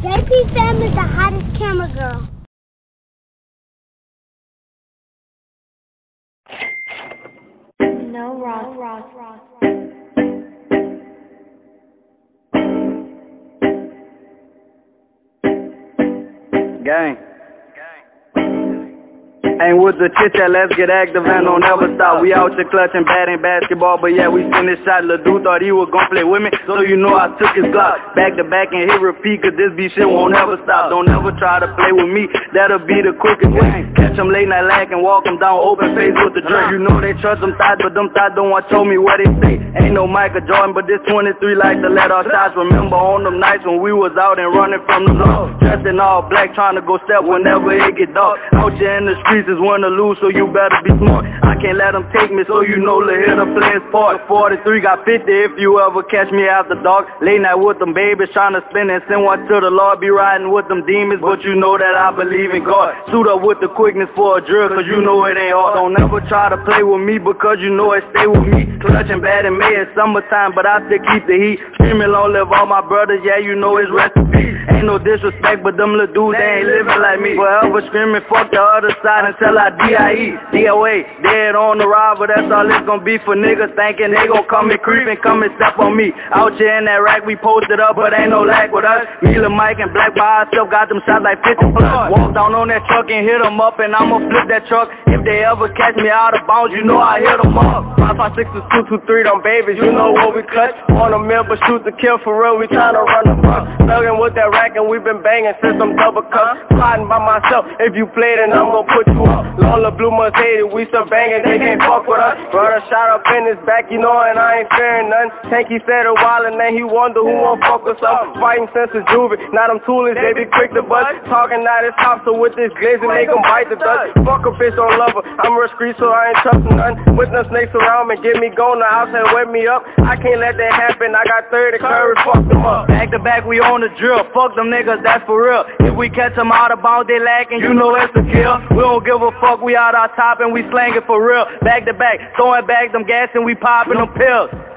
JP Fam is the hottest camera girl. No rock. Gang. Ain't with the chit-chat, let's get active and don't ever stop. We out here clutching, batting basketball, but yeah, we send this shot. Lil' dude thought he was gon' play with me, so you know I took his Glock. Back to back and hit repeat, cause this beat shit won't ever stop. Don't ever try to play with me, that'll be the quickest way. Catch him late night lacking, walk him down open face with the drink. You know they trust them thoughts, but them thoughts don't want to show me what they say. Ain't no Michael Jordan, but this 23 like to let our shots. Remember on them nights when we was out and running from the law. Dressed in all black, trying to go step whenever it get dark. Out here in the streets is win or lose, so you better be smart. I can't let them take me, so you know Lil' Hitter play his part. 43 got 50 if you ever catch me after dark. Late night with them babies, trying to spin and send one to the Lord. Be riding with them demons, but you know that I believe in God. Suit up with the quickness for a drill, cause you know it ain't hard. Don't ever try to play with me, because you know it stay with me. Clutching bad in May, it's summertime, but I still keep the heat. Screaming long live all my brothers, yeah, you know it's recipe. Ain't no disrespect, but them little dudes, they ain't living like me. Forever screaming, fuck the other side until I D.I.E. DOA, dead on the ride, but that's all it's gonna be for niggas thinking they gon' come and creep and come and step on me. Out here in that rack, we posted up, but ain't no lack with us. Me, Lil Mike, and Black by ourselves got them shots like 50 plus. Walk down on that truck and hit them up, and I'ma flip that truck. If they ever catch me out of bounds, you know I hit them up. 556 is 223, them babies, you know what we clutch. On a mill, but shoot to kill for real, we tryna run them up. Thuggin' with that rack, and we been banging since them double cups. Plotting by myself, if you play, then I'm gon' put you up. Lola Blue must hate it, we still banging, they can't fuck with us. Run a shot up in his back, you know, and I ain't fearing none. Tanky said a while, and then he wonder who won't fuck us up. Fighting since the juvie, now them toolies, they be quick to bust. Talking out his top, so with this glazing, they gon' bite the dust. Fuck a bitch, don't love her, I'm real street, so I ain't trusting none. With no snakes around me, get me going, the house and wet me up. I can't let that happen, I got 30 curry, fuck them up. Back to back, we on the drill, fuck them niggas, that's for real. If we catch them out of bounds, they lacking, you know it's a kill. We don't give a fuck, we out our top and we slanging for real. Back to back, throwing back them gas and we popping them pills.